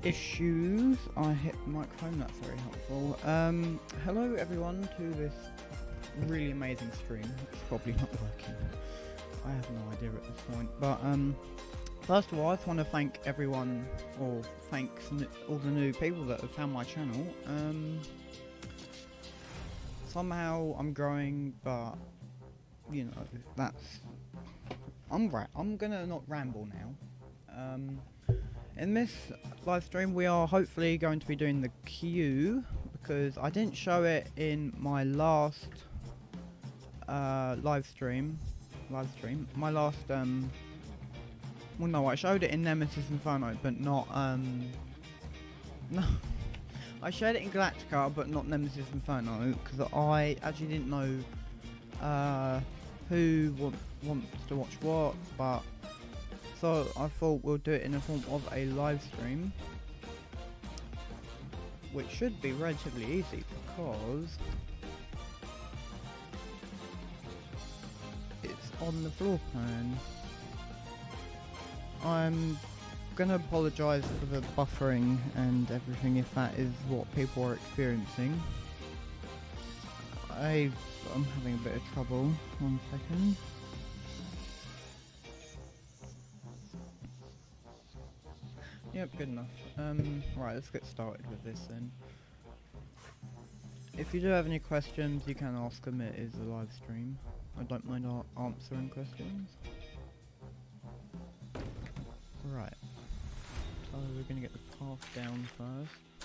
issues. I hit the microphone, that's very helpful. Hello everyone to this really amazing stream, which is probably not working. I have no idea at this point, but first of all I just want to thank everyone, or thanks all the new people that have found my channel. Somehow I'm growing, but you know, that's... I'm gonna not ramble now. In this live stream we are hopefully going to be doing the queue, because I didn't show it in my last live stream. My last well, no, I showed it in Nemesis Inferno, but not no, I showed it in Galactica, but not Nemesis Inferno, because I actually didn't know who wants to watch what, but so I thought we'll do it in the form of a live stream, which should be relatively easy because it's on the floor plan. I'm gonna apologise for the buffering and everything if that is what people are experiencing. I'm having a bit of trouble. 1 second. Yep, good enough. Right, let's get started with this then. If you do have any questions, you can ask them. It is a live stream. I don't mind answering questions. Right. So we're going to get the path down first,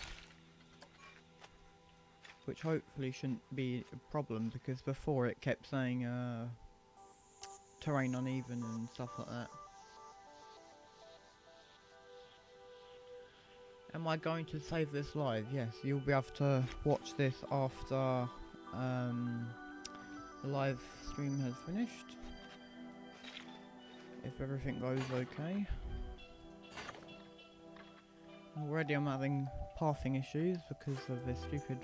which hopefully shouldn't be a problem, because before it kept saying terrain uneven and stuff like that. Am I going to save this live? Yes, you'll be able to watch this after the live stream has finished, if everything goes okay. Already I'm having pathing issues because of this stupid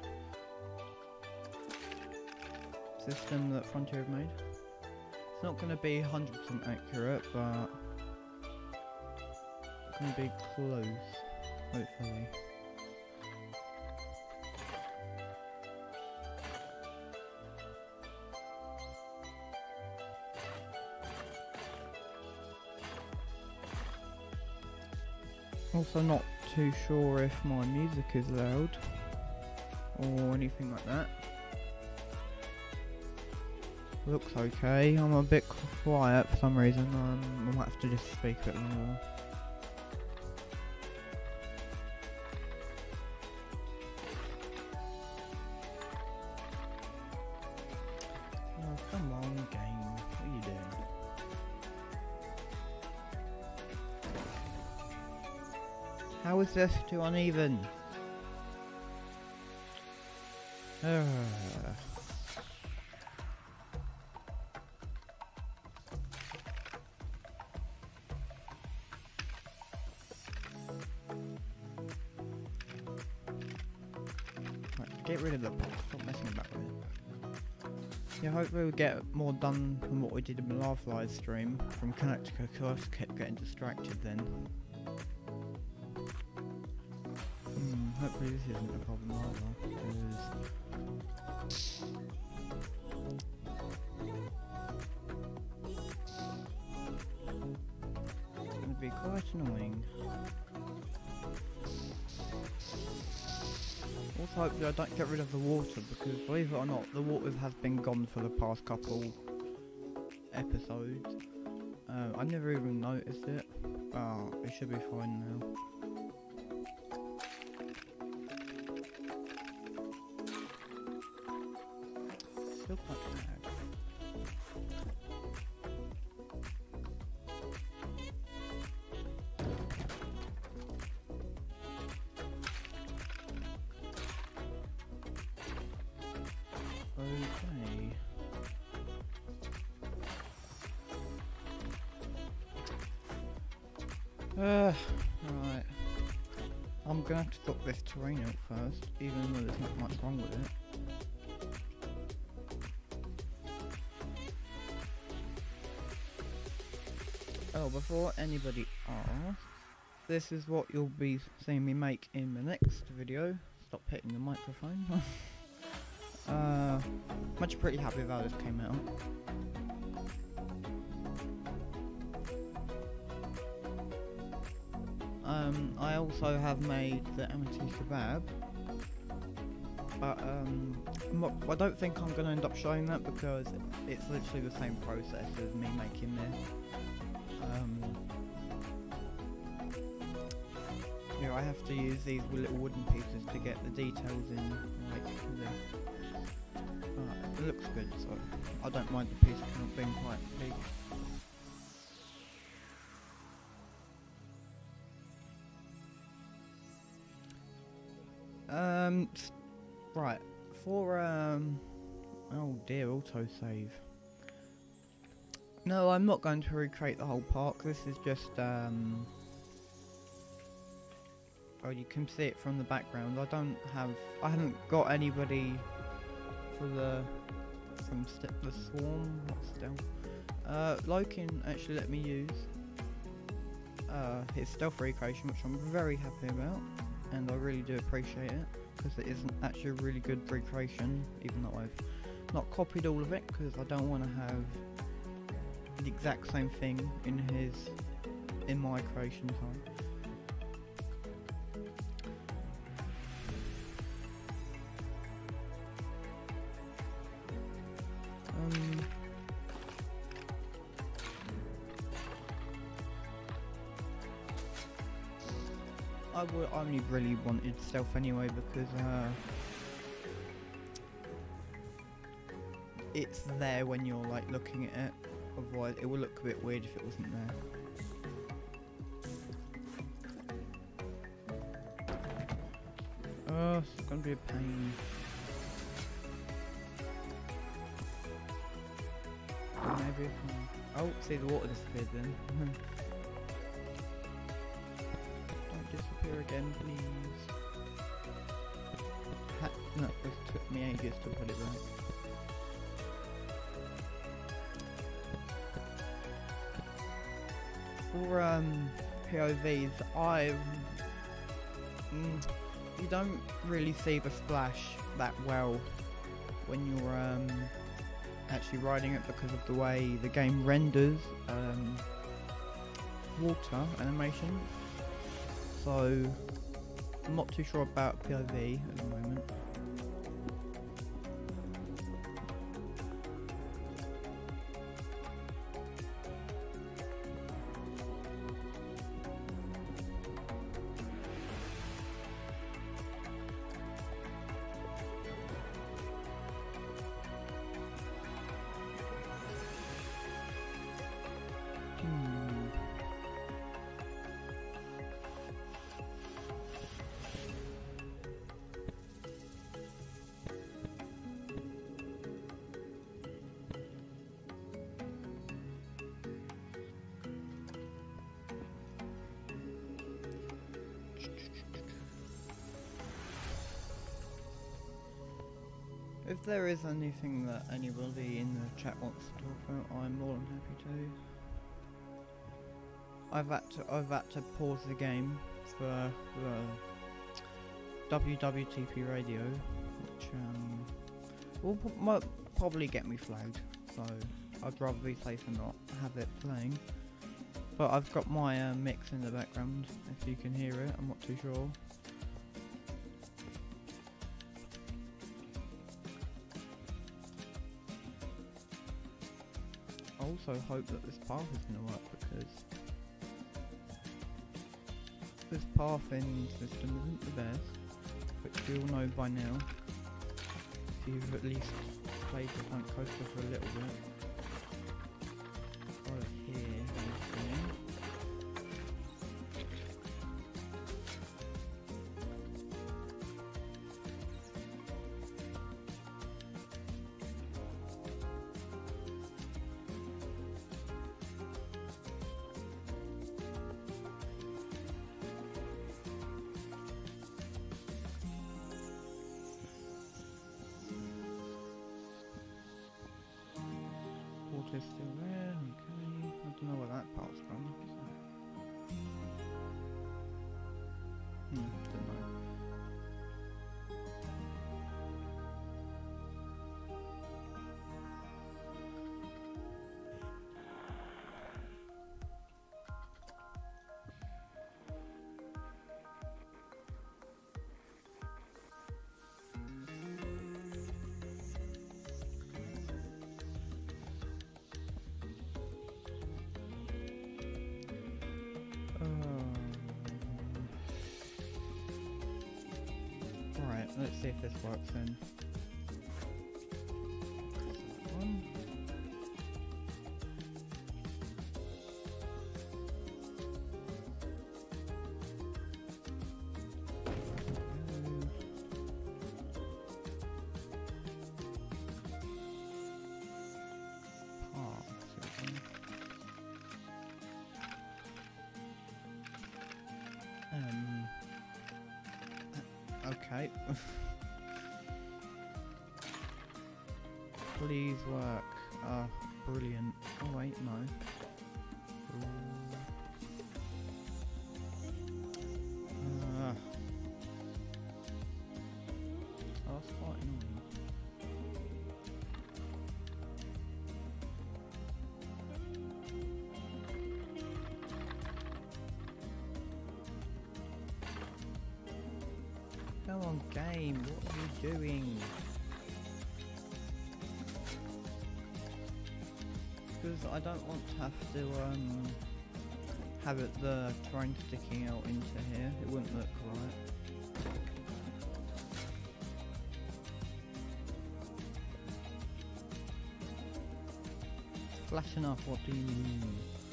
system that Frontier have made. It's not going to be 100% accurate, but it's going to be close. Hopefully. Also not too sure if my music is loud or anything like that. Looks okay. I'm a bit quiet for some reason. I might have to just speak a bit more. Come on, game. What are you doing? How is this too uneven? Right, get rid of the pot. Stop messing about with it. Yeah, hopefully we'll get more done than what we did in the last live stream from Galactica, because I just kept getting distracted then. Hopefully this isn't a problem either, because it's going to be quite annoying. Also, hopefully I don't get rid of the water, because believe it or not, the water has been gone for the past couple episodes. I never even noticed it, but it should be fine now. Still quite lag. Okay. Right. I'm gonna have to sort this terrain out first, even though there's not much wrong with it. Oh, before anybody asks, this is what you'll be seeing me make in the next video. Stop hitting the microphone. I'm actually pretty happy with how this came out. I also have made the amity kebab, but I don't think I'm going to end up showing that because it's literally the same process as me making this. Here I have to use these little wooden pieces to get the details in, like this. It looks good, so I don't mind the piece not being quite big. Right, for oh dear, autosave. No, I'm not going to recreate the whole park. This is just oh, you can see it from the background. I haven't got anybody for the swarm stealth. Loakin actually let me use his stealth recreation, which I'm very happy about, and I really do appreciate it because it isn't actually a really good recreation, even though I've not copied all of it because I don't want to have the exact same thing in my creation time. I only really wanted stealth anyway because it's there when you're like looking at it, otherwise it will look a bit weird if it wasn't there. Oh, it's gonna be a pain. Maybe if oh, see the water disappeared then. Disappear again, please. No, it took me ages to put it back. For POVs, you don't really see the splash that well when you're actually riding it because of the way the game renders water animation. So, I'm not too sure about POV at the moment. If there is anything that anybody in the chat wants to talk about, I'm more than happy to. I've had to pause the game for the WWTP radio, which will probably get me flagged. So I'd rather be safe and not have it playing. But I've got my mix in the background. If you can hear it, I'm not too sure. I also hope that this path is going to work because this pathing system isn't the best, which you all know by now if you've at least played the front coaster for a little bit. Right here, water's still there, okay. I don't know where that part's gone. So. Don't know. Right, let's see if this works then. One. Okay. Please work. Oh, brilliant. Oh wait, no. Oh, that's quite annoying. Come on, game, what are you doing? Because I don't want to have to have the terrain sticking out into here. It wouldn't look right. Flash enough, what do you mean?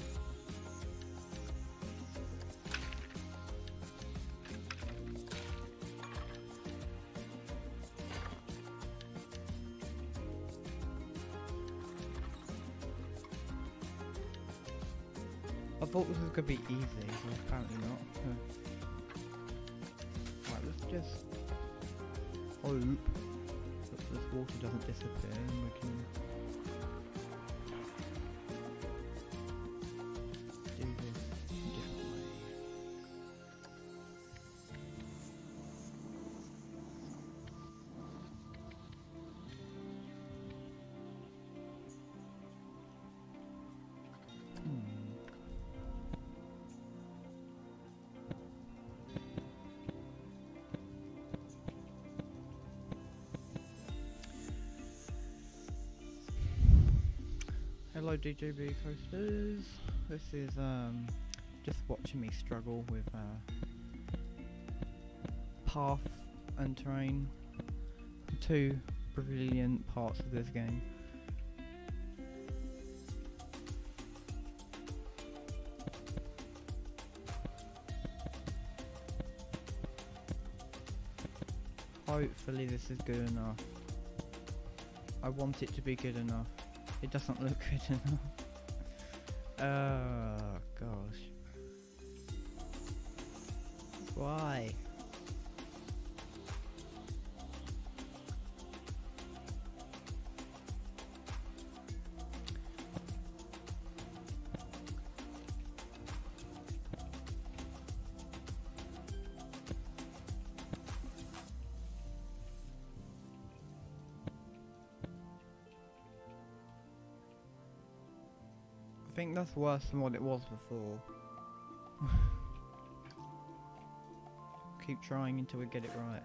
I thought this was going to be easy, but apparently not. Right, let's just hope that this water doesn't disappear and we can do this a different way. Hello DJB coasters. This is just watching me struggle with path and terrain. Two brilliant parts of this game. Hopefully this is good enough. I want it to be good enough. It doesn't look good enough. Oh gosh. Why? I think that's worse than what it was before. Keep trying until we get it right.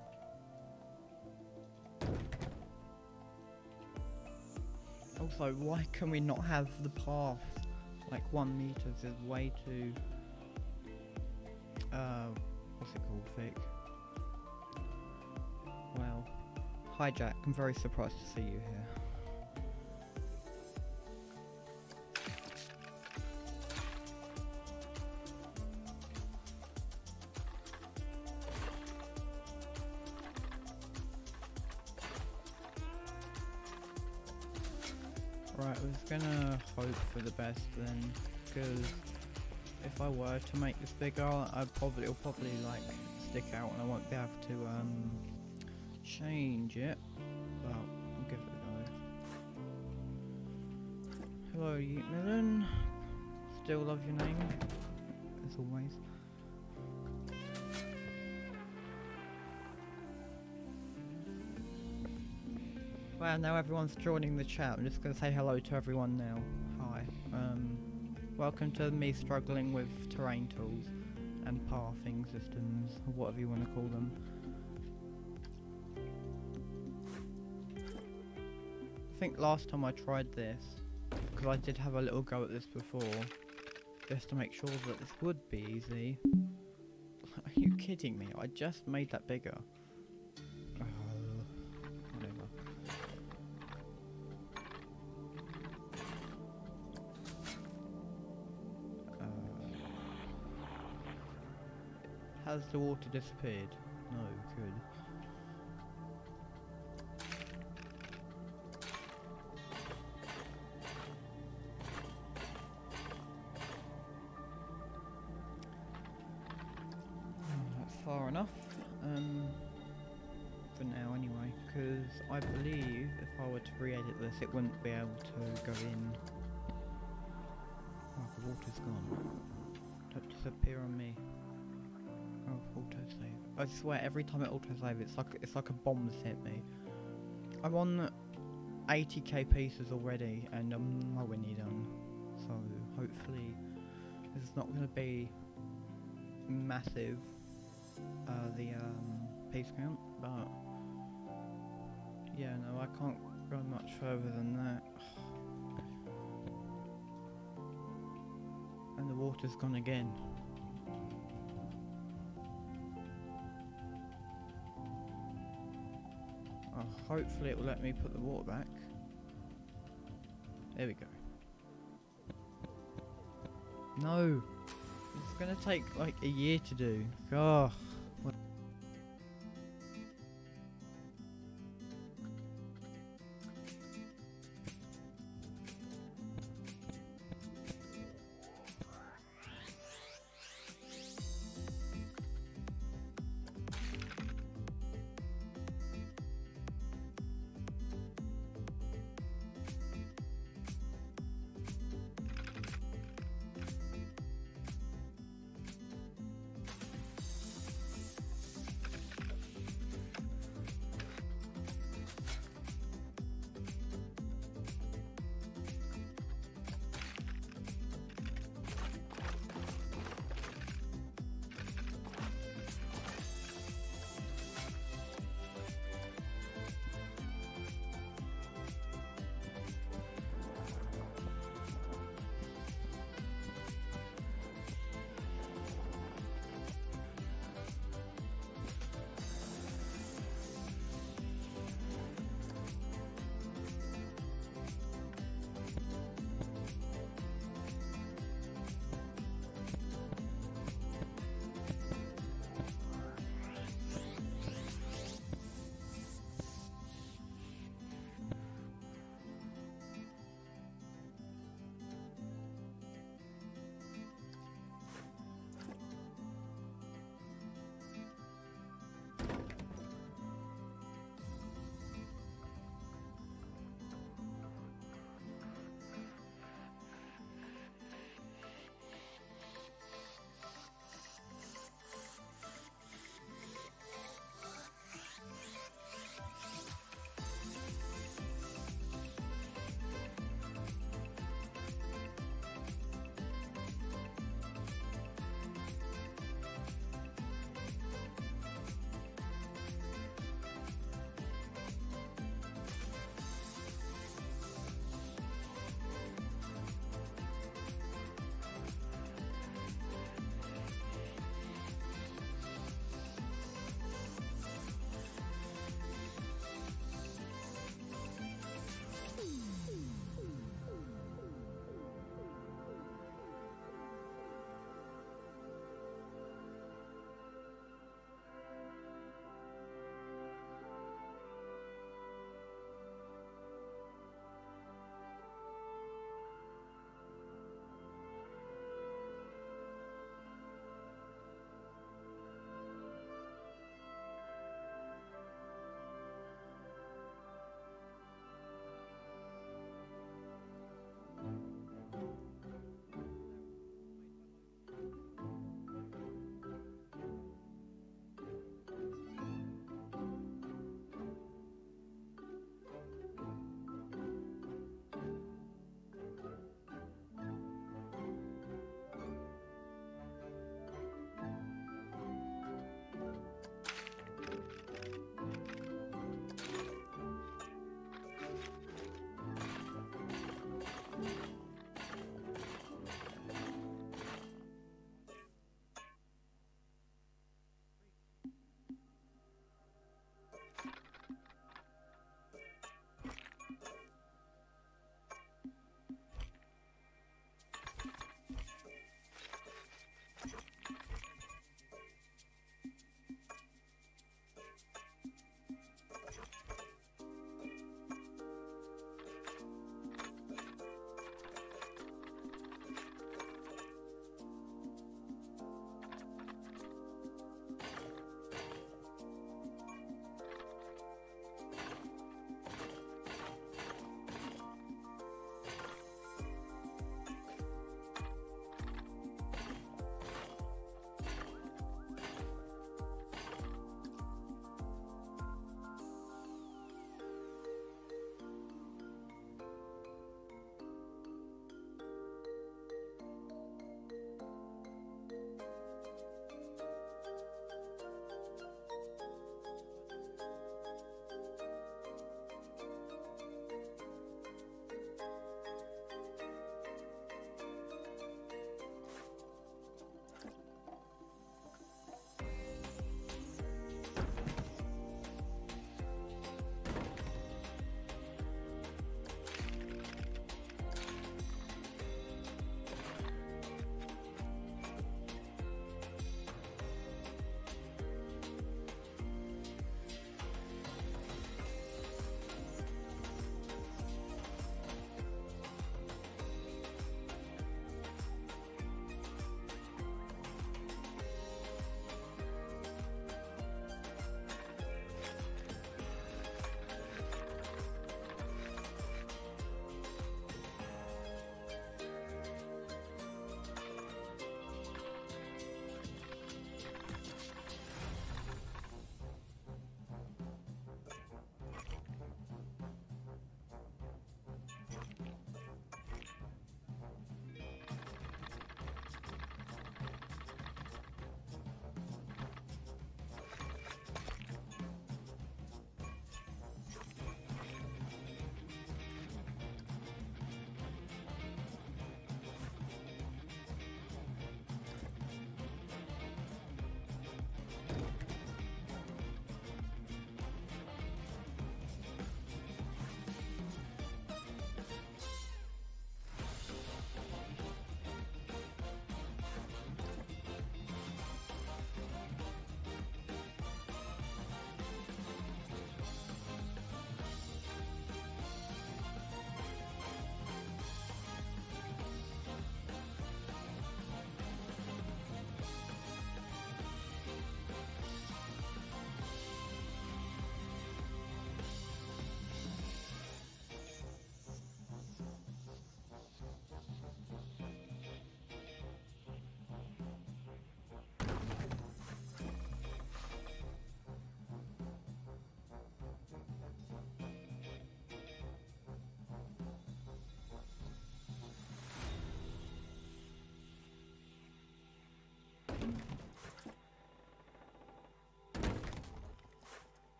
Also, why can we not have the path like 1 meter? Is way too what's it called, thick? Well, hi Jack, I'm very surprised to see you here. Right, I was gonna hope for the best then, because if I were to make this bigger, it'll probably like stick out and I won't be able to change it, but I'll give it a go. Hello Yeetmillen, still love your name, as always. Wow, now everyone's joining the chat. I'm just going to say hello to everyone now. Hi. Welcome to me struggling with terrain tools and pathing systems, or whatever you want to call them. I think last time I tried this, because I did have a little go at this before, just to make sure that this would be easy. Are you kidding me? I just made that bigger. Whatever. Has the water disappeared? No, good. That's far enough. For now anyway, because I believe if I were to re-edit this it wouldn't be able to go in. Oh, the water's gone. Don't disappear on me. Oh, autosave. I swear every time it autosave it's like a bomb's hit me. I'm on 80k pieces already and I'm nowhere near done. So hopefully this is not going to be massive, the piece count, but yeah, no, I can't go much further than that. And the water's gone again. Oh, hopefully it will let me put the water back. There we go. No! It's gonna take like a year to do. Oh.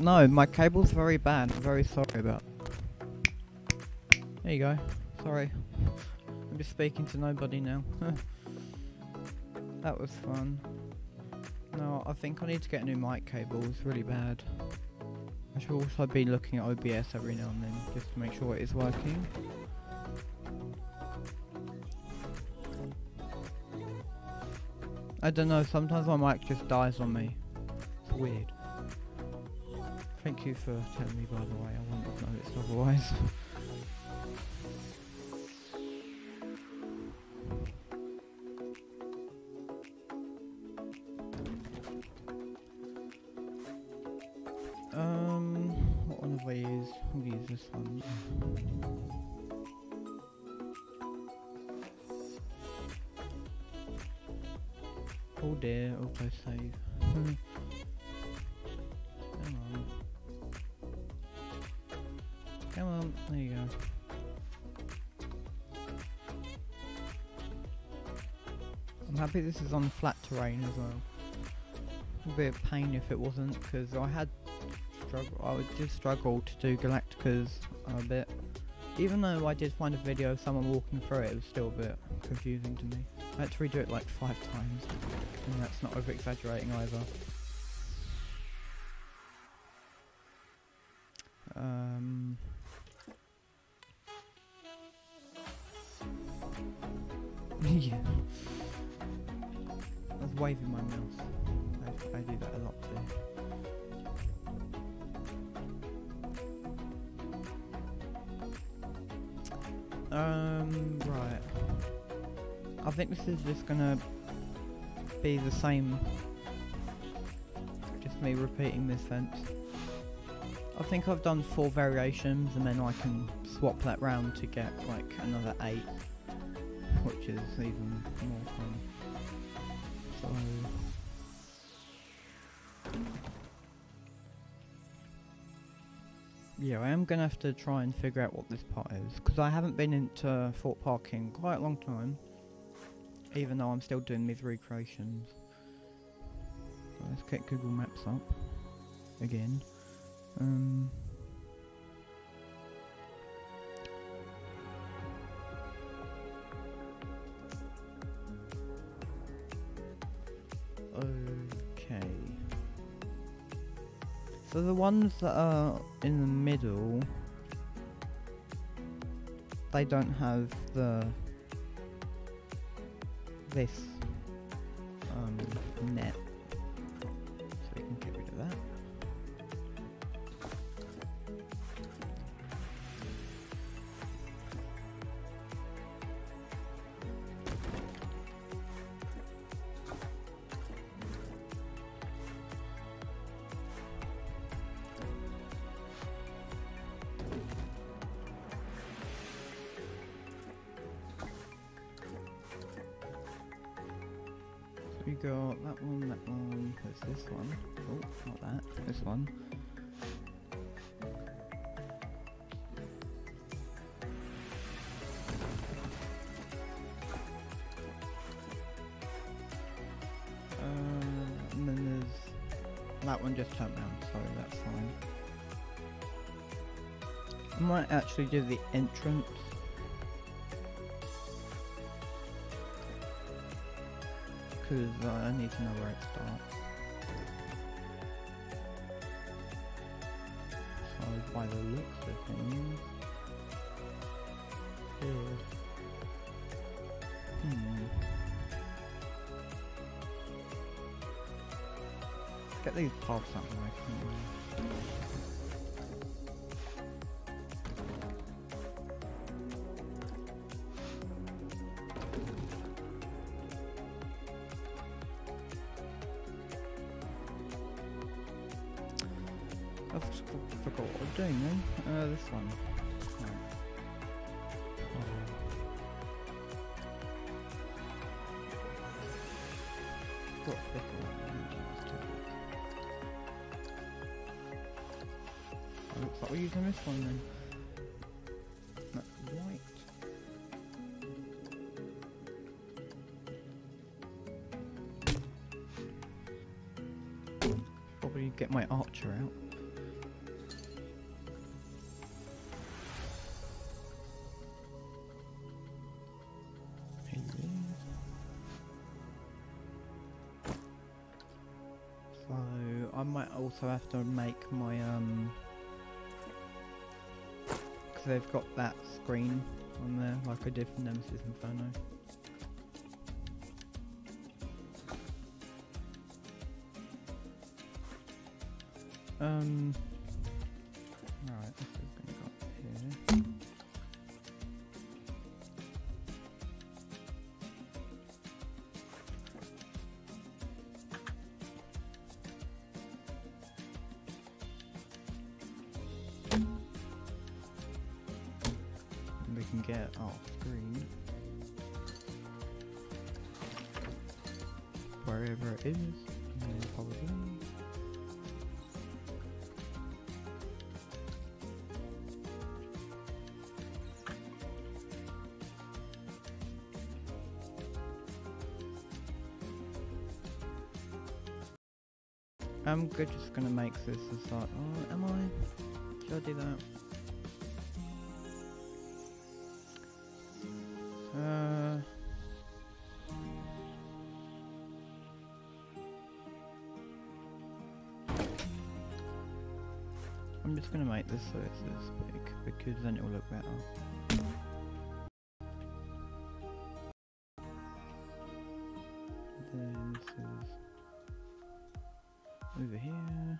No, my cable's very bad. I'm very sorry about. There you go. Sorry. I'm just speaking to nobody now. That was fun. No, I think I need to get a new mic cable. It's really bad. I should also be looking at OBS every now and then, just to make sure it is working. I don't know, sometimes my mic just dies on me. It's weird. Thank you for telling me, by the way. I wouldn't have noticed otherwise. What one have I used? I'll use this one. Oh dear, autosave. Come on. Come on, there you go. I'm happy this is on flat terrain as well. It would be a pain if it wasn't, because I would just struggle to do Galacticas a bit. Even though I did find a video of someone walking through it, it was still a bit confusing to me. I had to redo it like 5 times, and that's not over exaggerating either. Yeah. I was waving my mouse. I do that a lot too. Right. I think this is just gonna be the same. Just me repeating this fence. I think I've done 4 variations and then I can swap that round to get like another 8. Which is even more fun. So... yeah, I am going to have to try and figure out what this part is, because I haven't been into Fort Park in quite a long time, even though I'm still doing these recreations. So let's get Google Maps up again. Okay. So the ones that are in the middle, they don't have this net, so we can get rid of that. We got that one, there's this one. Oh, not that, this one. And then there's that one just turned round, so that's fine. I might actually do the entrance. Because I need to know where it starts. So by the looks of things, get these paths out of the way. I forgot what I'm doing then. This one. Right. Got looks like we're using this one then. That's white. Probably get my archer out. might also have to make my because they've got that screen on there like I did for Nemesis Inferno. Alright, this is gonna go up here. And we can get off screen wherever it is, probably. I'm good, just gonna make this as like, oh, am I? Should I do that? I'm just gonna make this so it's this big, because then it will look better. Then this is over here.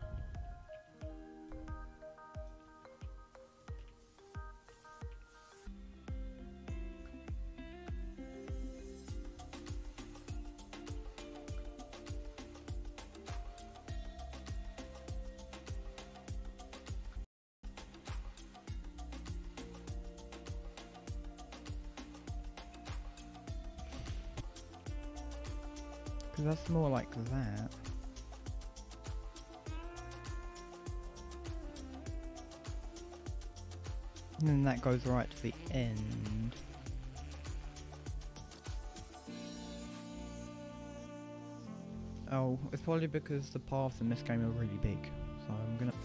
Because that's more like that. And then that goes right to the end. Oh, it's probably because the paths in this game are really big. So I'm gonna...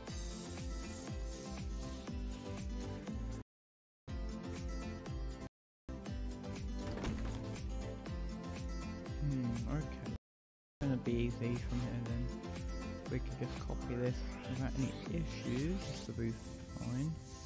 okay. It's gonna be easy from here then. We can just copy this without any issues. The roof is fine.